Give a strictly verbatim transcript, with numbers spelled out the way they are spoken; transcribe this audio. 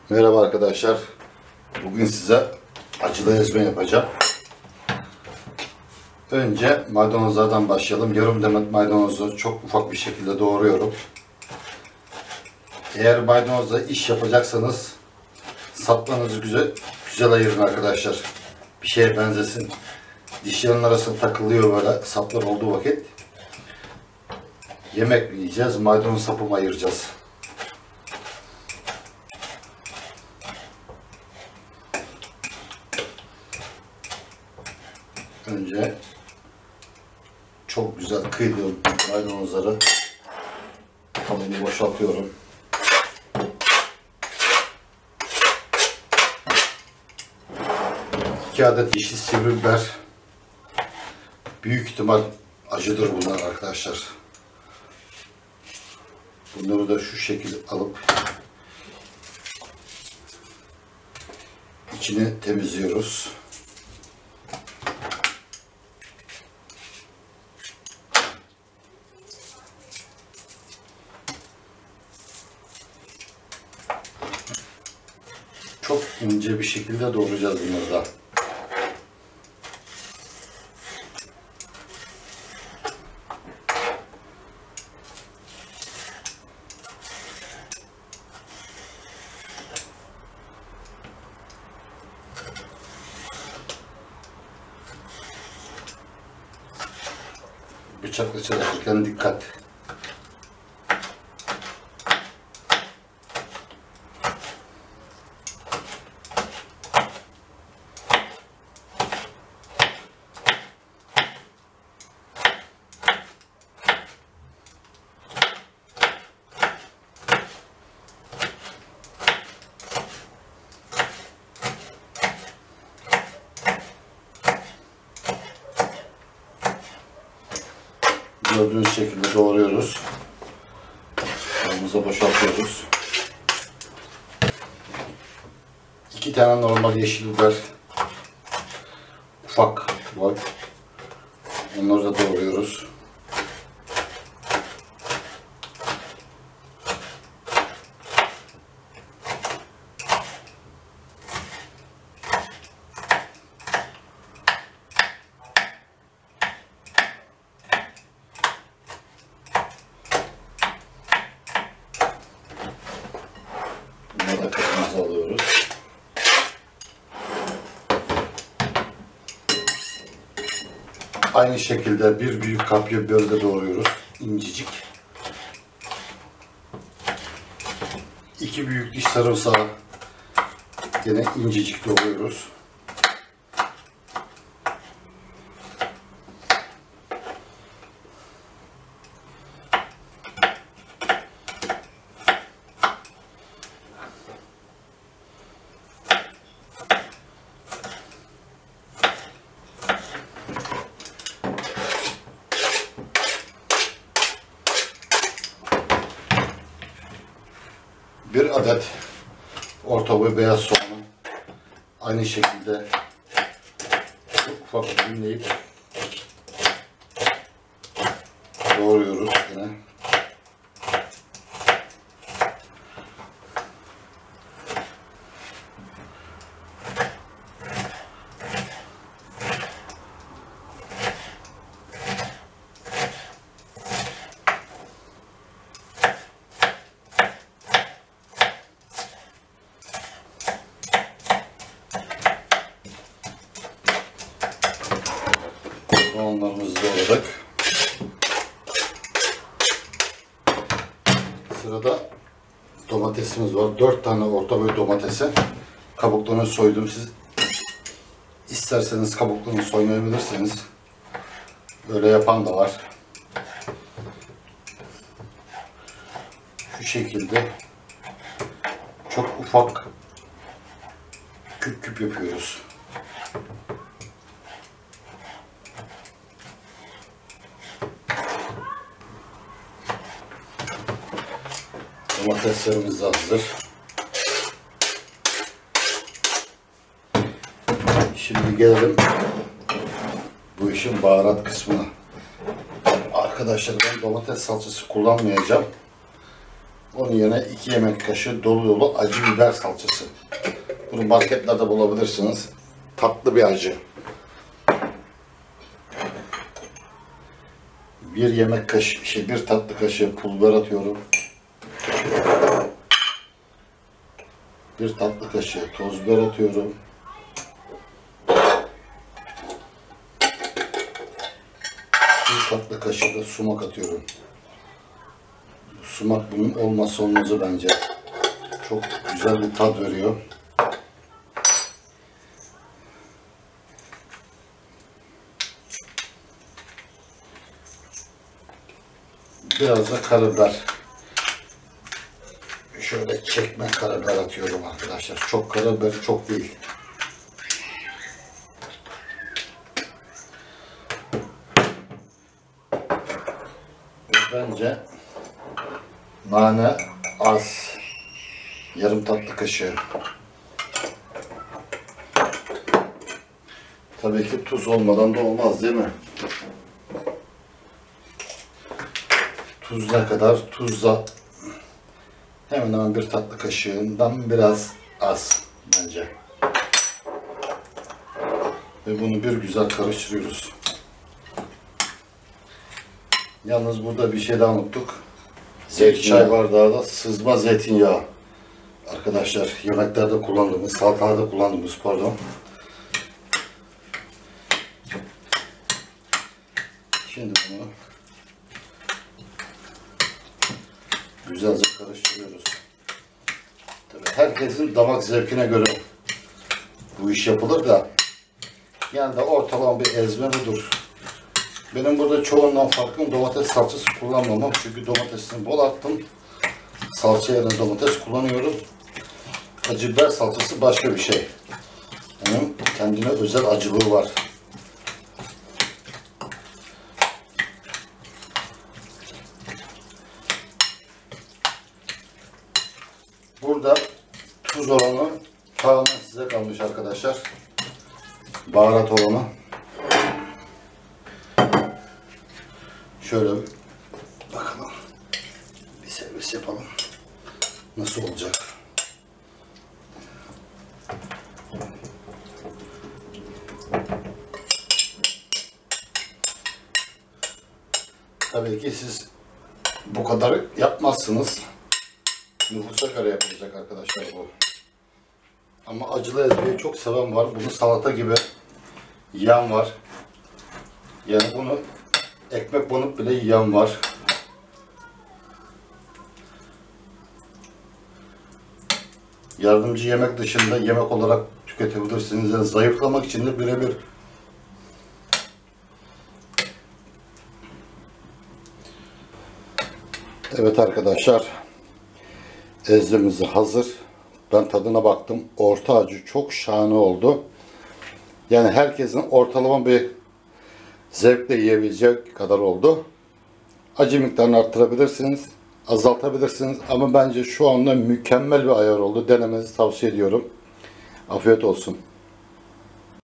Merhaba arkadaşlar. Bugün size acılı ezme yapacağım. Önce maydanozlardan başlayalım. Yarım demet maydanozu çok ufak bir şekilde doğruyorum. Eğer maydanozla iş yapacaksanız saplarınızı güzel güzel ayırın arkadaşlar. Bir şeye benzesin. Dişlerin arasına takılıyor böyle saplar olduğu vakit. Yemek mi yiyeceğiz, maydanoz sapı mı ayıracağız? Önce çok güzel kıydığım maydanozları kabını boşaltıyorum. iki adet yeşil sivri biber. Büyük ihtimal acıdır bunlar arkadaşlar. Bunları da şu şekilde alıp içini temizliyoruz. Çok ince bir şekilde doğrayacağız bunları da. Bıçakla çalışırken dikkat. Gördüğünüz şekilde doğruyoruz. Kabımıza boşaltıyoruz. İki tane normal yeşil biber. Ufak var. Onları da doğruyoruz. Bunları da kabımıza alıyoruz. Aynı şekilde bir büyük kapya biberi de doğruyoruz. İncecik. İki büyük diş sarımsağı yine incecik doğruyoruz. Bir adet orta boy beyaz soğanı aynı şekilde ufak dilimleyip doğruyoruz yine. Soğanlarımızı doğradık. Sırada domatesimiz var. dört tane orta boy domatesi kabuklarını soydum. Siz isterseniz kabuklarını soymayabilirsiniz. Böyle yapan da var. Şu şekilde çok ufak küp küp yapıyoruz. Domateslerimiz de hazır. Şimdi gelelim bu işin baharat kısmına. Arkadaşlar ben domates salçası kullanmayacağım. Onun yerine iki yemek kaşığı dolu dolu acı biber salçası. Bunu marketlerde bulabilirsiniz. Tatlı bir acı. Bir yemek kaşığı, şey, bir tatlı kaşığı pul biber atıyorum. Bir tatlı kaşığı toz biber atıyorum. Bir tatlı kaşığı da sumak atıyorum. Sumak bunun olmazsa olmazı bence. Çok güzel bir tat veriyor. Biraz da karabiber. Şöyle çekme karabiber atıyorum arkadaşlar. Çok karabiber çok değil. Ve bence nane az. Yarım tatlı kaşığı. Tabii ki tuz olmadan da olmaz değil mi? Tuz ne kadar? Tuz da hemen hemen bir tatlı kaşığından biraz az bence. Ve bunu bir güzel karıştırıyoruz. Yalnız burada bir şey daha unuttuk. Bir çay bardağı da sızma zeytinyağı. Arkadaşlar yemeklerde kullandığımız, salatalarda kullandığımız pardon. Şimdi bunu güzelce karıştırıyoruz. Tabii herkesin damak zevkine göre bu iş yapılır da yani de ortalama bir ezme budur. Benim burada çoğundan farkım domates salçası kullanmamam. Çünkü domatesini bol attım. Salça yerine domates kullanıyorum. Acı biber salçası başka bir şey. Onun kendine özel acılığı var. Burada tuz oranı tamamen size kalmış arkadaşlar. Baharat oranı. Şöyle bakalım. Bir servis yapalım. Nasıl olacak? Tabii ki siz bu kadar yapmazsınız. Nüfusa göre yapılacak arkadaşlar bu. Ama acılı ezmeyi çok seven var. Bunu salata gibi yiyen var. Yani bunu ekmek banıp bile yiyen var. Yardımcı yemek dışında yemek olarak tüketebilirsiniz. Yani zayıflamak için de birebir. Evet arkadaşlar. Ezmemiz hazır. Ben tadına baktım. Orta acı çok şahane oldu. Yani herkesin ortalama bir zevkle yiyebilecek kadar oldu. Acı miktarını arttırabilirsiniz, azaltabilirsiniz ama bence şu anda mükemmel bir ayar oldu. Denemenizi tavsiye ediyorum. Afiyet olsun.